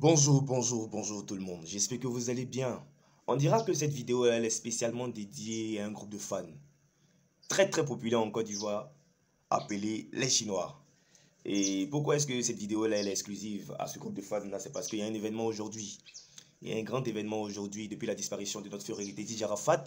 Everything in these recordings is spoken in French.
Bonjour tout le monde, j'espère que vous allez bien. On dira que cette vidéo elle est spécialement dédiée à un groupe de fans très populaire en Côte d'Ivoire appelé les Chinois. Et pourquoi est-ce que cette vidéo là elle est exclusive à ce groupe de fans là? C'est parce qu'il y a un événement aujourd'hui. Il y a un grand événement aujourd'hui depuis la disparition de notre frère hérité Didier Arafat.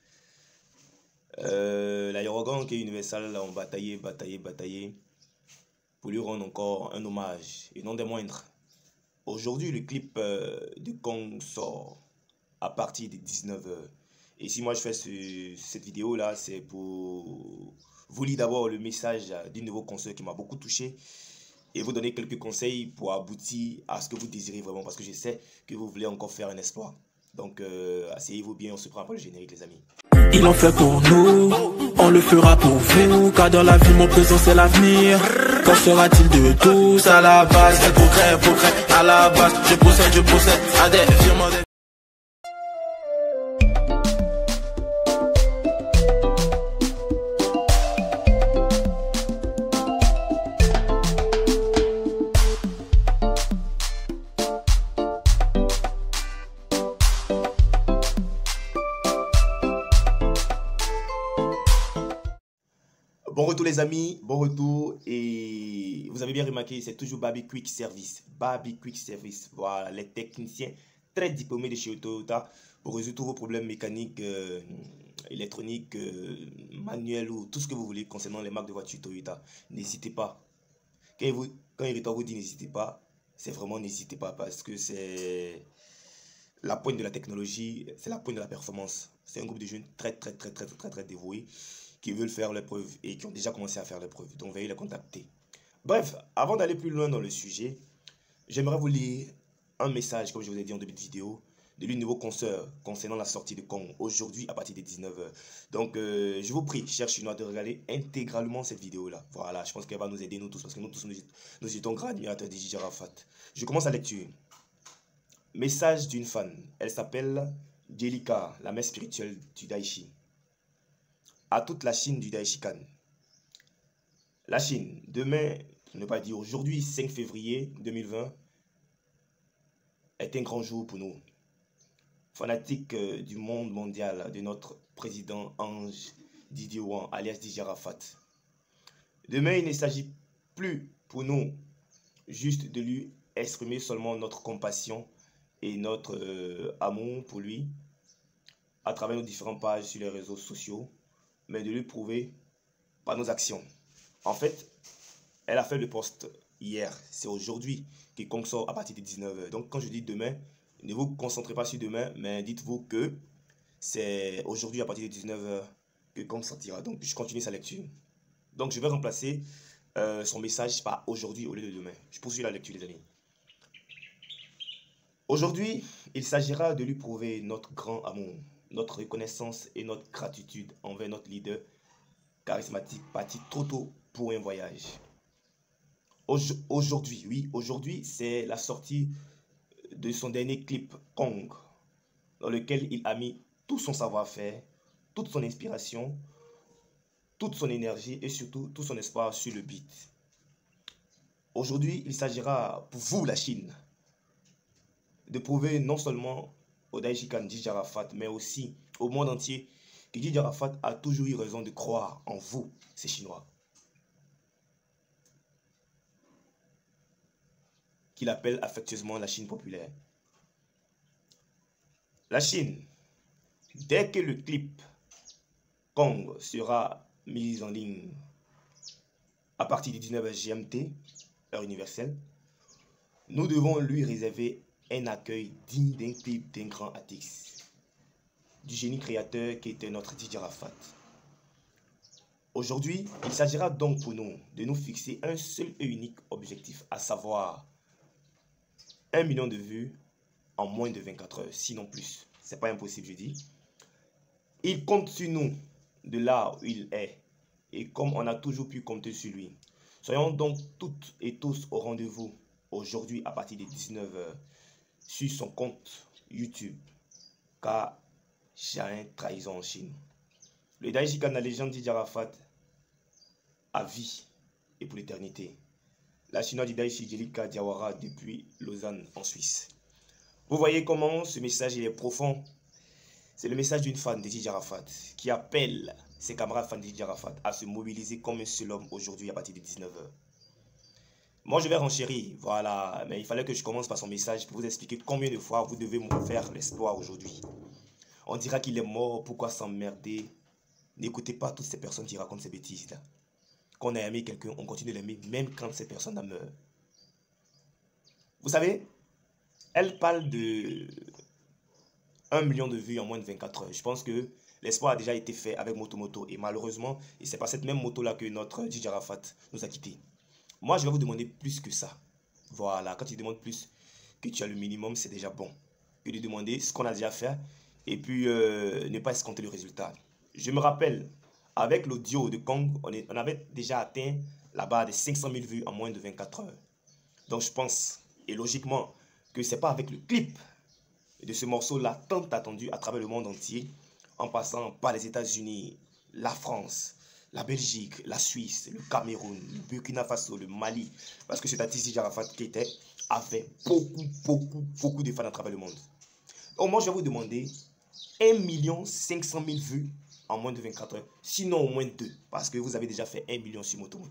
L'aérogan qui est Universal là, ont bataillé pour lui rendre encore un hommage et non des moindres. Aujourd'hui, le clip de Kong sort à partir de 19 h. Et si moi je fais cette vidéo là, c'est pour vous lire d'abord le message d'un nouveau concert qui m'a beaucoup touché et vous donner quelques conseils pour aboutir à ce que vous désirez vraiment, parce que je sais que vous voulez encore faire un exploit. Donc asseyez-vous bien, on se prend après le générique les amis. Ils l'ont fait pour nous, on le fera pour vous, car dans la vie mon présent c'est l'avenir. Qu'en sera-t-il de tous à la base? C'est progrès, à la base, je procède à des virements. Bon retour les amis, bon retour, et vous avez bien remarqué, c'est toujours Baby Quick Service. Voilà, les techniciens très diplômés de chez Toyota pour résoudre tous vos problèmes mécaniques, électroniques, manuels ou tout ce que vous voulez concernant les marques de voitures Toyota. N'hésitez pas. Quand Irritant vous dit n'hésitez pas, c'est vraiment n'hésitez pas, parce que c'est la pointe de la technologie, c'est la pointe de la performance. C'est un groupe de jeunes très dévoués qui veulent faire les preuves et qui ont déjà commencé à faire les preuves. Donc, veuillez les contacter. Bref, avant d'aller plus loin dans le sujet, j'aimerais vous lire un message, comme je vous ai dit en début de vidéo, de l'une de vos consoeurs concernant la sortie de Kong aujourd'hui à partir de 19 h. Donc, je vous prie, chers Chinois, de regarder intégralement cette vidéo-là. Voilà, je pense qu'elle va nous aider, nous tous, parce que nous tous, nous étions grands admirateurs de Didier Arafat. Je commence la lecture. Message d'une fan. Elle s'appelle Jelika, la mère spirituelle du Daichi. À toute la Chine du Daishikan. La Chine, demain, pour ne pas dire aujourd'hui, 5 février 2020, est un grand jour pour nous. Fanatiques du monde mondial, de notre président Ange Didier Ouan, alias Didier Arafat. Demain, il ne s'agit plus pour nous juste de lui exprimer seulement notre compassion et notre amour pour lui à travers nos différentes pages sur les réseaux sociaux, mais de lui prouver par nos actions. En fait, elle a fait le post hier. C'est aujourd'hui que Kong sort à partir de 19 h. Donc, quand je dis demain, ne vous concentrez pas sur demain, mais dites-vous que c'est aujourd'hui à partir de 19 h que Kong sortira. Donc, je continue sa lecture. Donc, je vais remplacer son message par aujourd'hui au lieu de demain. Je poursuis la lecture, les amis. Aujourd'hui, il s'agira de lui prouver notre grand amour, notre reconnaissance et notre gratitude envers notre leader charismatique parti trop tôt pour un voyage. Aujourd'hui, c'est la sortie de son dernier clip Kong, dans lequel il a mis tout son savoir-faire, toute son inspiration, toute son énergie et surtout tout son espoir sur le beat. Aujourd'hui, il s'agira pour vous, la Chine, de prouver non seulement au Daishikan Didier Arafat, mais aussi au monde entier que Didier Arafat a toujours eu raison de croire en vous, ces Chinois. Qu'il appelle affectueusement la Chine populaire. La Chine, dès que le clip Kong sera mis en ligne à partir de 19 h GMT, heure universelle, nous devons lui réserver un accueil digne d'un clip d'un grand artiste, du génie créateur qui était notre Didier Arafat. Aujourd'hui, il s'agira donc pour nous de nous fixer un seul et unique objectif, à savoir 1 million de vues en moins de 24 heures, sinon plus. C'est pas impossible, je dis. Il compte sur nous de là où il est, et comme on a toujours pu compter sur lui. Soyons donc toutes et tous au rendez-vous aujourd'hui à partir de 19 h sur son compte YouTube, car j'ai un trahison en Chine. Le Daishikan, la légende Didier Arafat, à vie et pour l'éternité. la chinoise Didaichi Jelika Diawara depuis Lausanne en Suisse. Vous voyez comment ce message il est profond. C'est le message d'une fan de Didier Arafat qui appelle ses camarades fans de Didier Arafat à se mobiliser comme un seul homme aujourd'hui à partir de 19 h. Moi je vais renchérir, voilà, mais il fallait que je commence par son message pour vous expliquer combien de fois vous devez me faire l'espoir aujourd'hui. On dira qu'il est mort, pourquoi s'emmerder? N'écoutez pas toutes ces personnes qui racontent ces bêtises là. Quand on a aimé quelqu'un, on continue de l'aimer même quand cette personne a meurt. Vous savez, elle parle de 1 million de vues en moins de 24 heures. Je pense que l'espoir a déjà été fait avec Moto et malheureusement, c'est pas cette même moto là que notre Didier Arafat nous a quittés. Moi, je vais vous demander plus que ça. Voilà, quand tu demandes plus que tu as le minimum, c'est déjà bon. Que de demander ce qu'on a déjà fait et puis ne pas escompter le résultat. Je me rappelle, avec l'audio de Kong, on avait déjà atteint la barre des 500 000 vues en moins de 24 heures. Donc je pense, et logiquement, que c'est pas avec le clip de ce morceau-là tant attendu à travers le monde entier, en passant par les États-Unis, la France, la Belgique, la Suisse, le Cameroun, le Burkina Faso, le Mali, parce que cet artiste Didier Arafat Keita avait beaucoup de fans à travers le monde. Donc moi je vais vous demander 1 500 000 vues en moins de 24 heures, sinon au moins 2, parce que vous avez déjà fait 1 million sur Moto.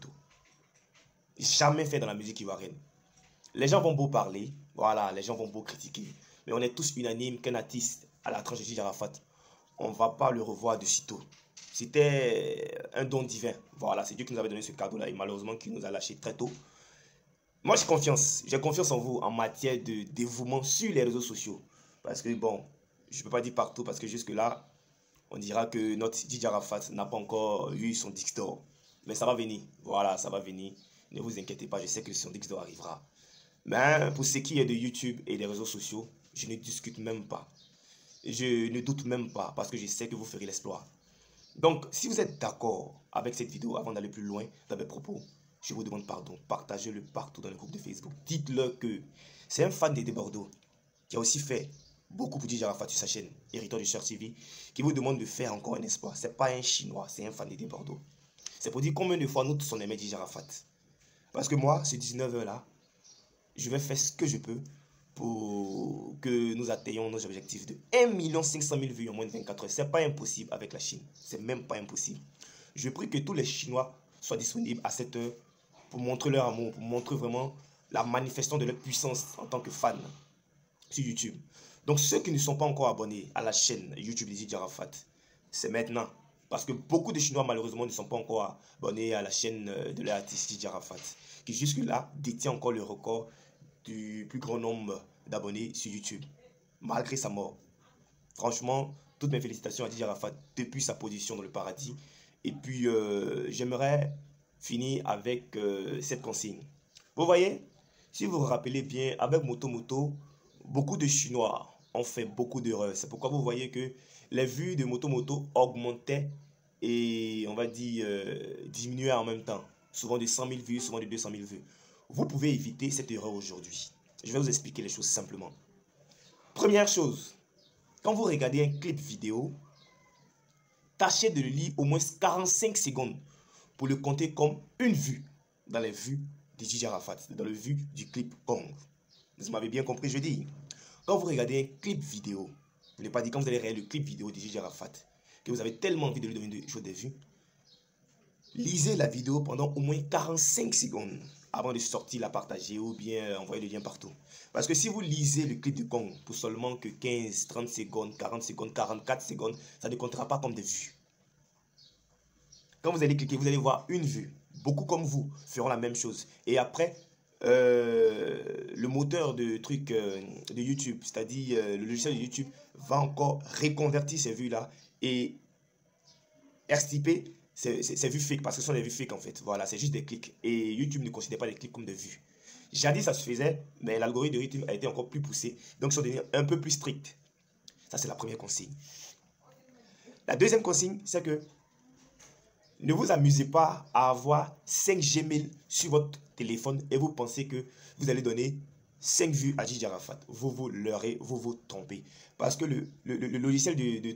Jamais fait dans la musique ivoirienne. Les gens vont beau parler, voilà, les gens vont beau critiquer, mais on est tous unanimes qu'un artiste à la tranche de Didier Arafat, on ne va pas le revoir de sitôt. C'était un don divin. Voilà, c'est Dieu qui nous avait donné ce cadeau-là et malheureusement qui nous a lâché très tôt. Moi, j'ai confiance en vous en matière de dévouement sur les réseaux sociaux. Parce que bon, je ne peux pas dire partout parce que jusque-là, on dira que notre Didier Arafat n'a pas encore eu son disque d'or. Mais ça va venir. Voilà, ça va venir. Ne vous inquiétez pas, je sais que son disque d'or arrivera. Mais pour ce qui est de YouTube et des réseaux sociaux, je ne discute même pas. Je ne doute même pas parce que je sais que vous ferez l'exploit. Donc, si vous êtes d'accord avec cette vidéo, avant d'aller plus loin dans mes propos, je vous demande pardon. Partagez-le partout dans le groupe de Facebook. Dites-leur que c'est un fan de Bordeaux qui a aussi fait beaucoup pour Didier Arafat sur sa chaîne, Héritage de Cher TV, qui vous demande de faire encore un espoir. Ce n'est pas un Chinois, c'est un fan de Bordeaux. C'est pour dire combien de fois nous tous on aimait Didier Arafat. Parce que moi, ce 19 h là, je vais faire ce que je peux pour que nous atteignions nos objectifs de 1 500 000 vues en moins de 24 heures. Ce n'est pas impossible avec la Chine. C'est même pas impossible. Je prie que tous les Chinois soient disponibles à cette heure pour montrer leur amour, pour montrer vraiment la manifestation de leur puissance en tant que fans sur YouTube. Donc ceux qui ne sont pas encore abonnés à la chaîne YouTube de Didier Arafat, c'est maintenant. Parce que beaucoup de Chinois malheureusement ne sont pas encore abonnés à la chaîne de l'artiste Didier Arafat, qui jusque-là détient encore le record du plus grand nombre d'abonnés sur YouTube, malgré sa mort. Franchement, toutes mes félicitations à Didier Arafat depuis sa position dans le paradis. Et puis, j'aimerais finir avec cette consigne. Vous voyez, si vous vous rappelez bien, avec Moto, beaucoup de Chinois ont fait beaucoup d'erreurs. C'est pourquoi vous voyez que les vues de Moto augmentaient et, on va dire, diminuaient en même temps. Souvent de 100 000 vues, souvent de 200 000 vues. Vous pouvez éviter cette erreur aujourd'hui. Je vais vous expliquer les choses simplement. Première chose, quand vous regardez un clip vidéo, tâchez de le lire au moins 45 secondes pour le compter comme une vue dans les vues de Didier Arafat, dans le vue du clip Kong. Vous m'avez bien compris, je dis. Quand vous regardez un clip vidéo, je n'ai pas dit quand vous allez regarder le clip vidéo de Didier Arafat, que vous avez tellement envie de lui donner des vues, lisez la vidéo pendant au moins 45 secondes avant de sortir, la partager ou bien envoyer le lien partout. Parce que si vous lisez le clip de Kong pour seulement que 15, 30 secondes, 40 secondes, 44 secondes, ça ne comptera pas comme des vues. Quand vous allez cliquer, vous allez voir une vue. Beaucoup comme vous feront la même chose. Et après, le moteur de truc de YouTube, c'est-à-dire le logiciel de YouTube, va encore reconvertir ces vues-là et extirper ces vues fake, parce que ce sont des vues fake en fait. Voilà, c'est juste des clics. Et YouTube ne considère pas les clics comme des vues. Jadis, ça se faisait, mais l'algorithme de YouTube a été encore plus poussé. Donc, ils sont devenus un peu plus stricts. Ça, c'est la première consigne. La deuxième consigne, c'est que ne vous amusez pas à avoir 5 Gmail sur votre téléphone et vous pensez que vous allez donner 5 vues à Didier Arafat. Vous vous leurrez, vous vous trompez. Parce que le logiciel de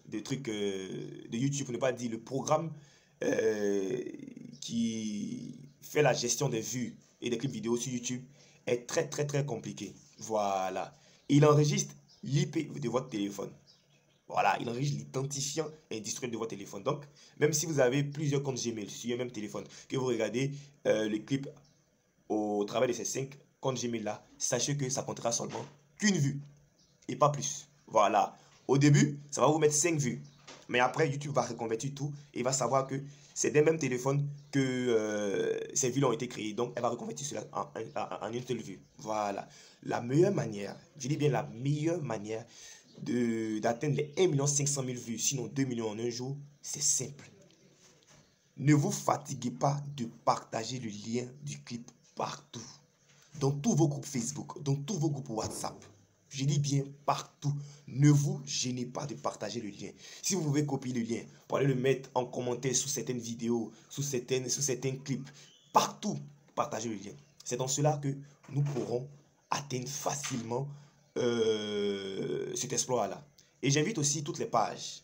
YouTube, pour ne pas dire le programme qui faire la gestion des vues et des clips vidéo sur YouTube est très compliqué. Voilà. Il enregistre l'IP de votre téléphone. Voilà, il enregistre l'identifiant industriel de votre téléphone. Donc, même si vous avez plusieurs comptes Gmail sur un même téléphone, que vous regardez le clip au travers de ces 5 comptes Gmail là, sachez que ça comptera seulement qu'une vue et pas plus. Voilà. Au début, ça va vous mettre 5 vues. Mais après, YouTube va reconvertir tout et va savoir que c'est des mêmes téléphones que ces vues ont été créées. Donc, elle va reconvertir cela en une seule vue. Voilà. La meilleure manière, je dis bien la meilleure manière d'atteindre les 1 500 000 vues, sinon 2 millions en un jour, c'est simple. Ne vous fatiguez pas de partager le lien du clip partout. Dans tous vos groupes Facebook, dans tous vos groupes WhatsApp. Je dis bien partout. Ne vous gênez pas de partager le lien. Si vous pouvez copier le lien, pour aller le mettre en commentaire sous certaines vidéos, sous certains clips, partout, partagez le lien. C'est dans cela que nous pourrons atteindre facilement cet exploit-là. Et j'invite aussi toutes les pages,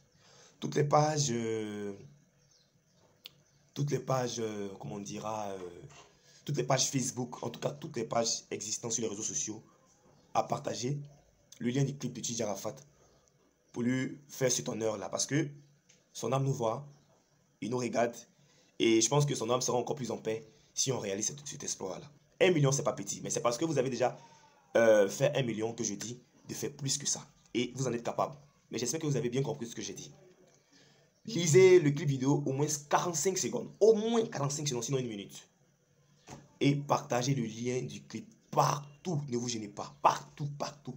comment on dira, toutes les pages Facebook, en tout cas toutes les pages existantes sur les réseaux sociaux, à partager le lien du clip de DJ Arafat pour lui faire cet honneur-là. Parce que son âme nous voit, il nous regarde, et je pense que son âme sera encore plus en paix si on réalise cet exploit-là. 1 million, c'est pas petit, mais c'est parce que vous avez déjà fait 1 million que je dis de faire plus que ça. Et vous en êtes capable. Mais j'espère que vous avez bien compris ce que j'ai dit. Lisez le clip vidéo au moins 45 secondes. Au moins 45 secondes, sinon 1 minute. Et partagez le lien du clip partout. Ne vous gênez pas. Partout.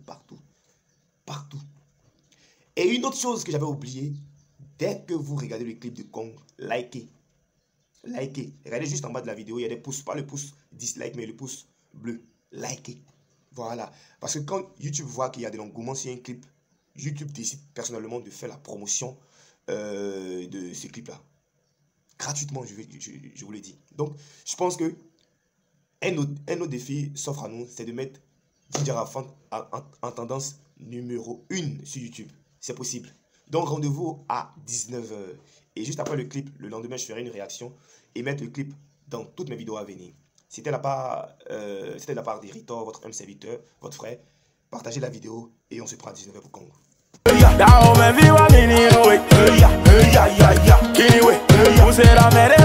Et une autre chose que j'avais oublié, dès que vous regardez le clip de Kong, likez. Regardez juste en bas de la vidéo, il y a des pouces, pas le pouce dislike, mais le pouce bleu. Likez. Voilà. Parce que quand YouTube voit qu'il y a de l'engouement sur un clip, YouTube décide personnellement de faire la promotion de ce clip-là. Gratuitement, je vous le dis. Donc, je pense que un autre défi s'offre à nous, c'est de mettre DJ Arafat en tendance numéro 1 sur YouTube. C'est possible. Donc, rendez-vous à 19 h. Et juste après le clip, le lendemain, je ferai une réaction et mettre le clip dans toutes mes vidéos à venir. C'était de la part d'Héritor, votre homme serviteur, votre frère. Partagez la vidéo et on se prend à 19 h pour Congo. Pousser la mer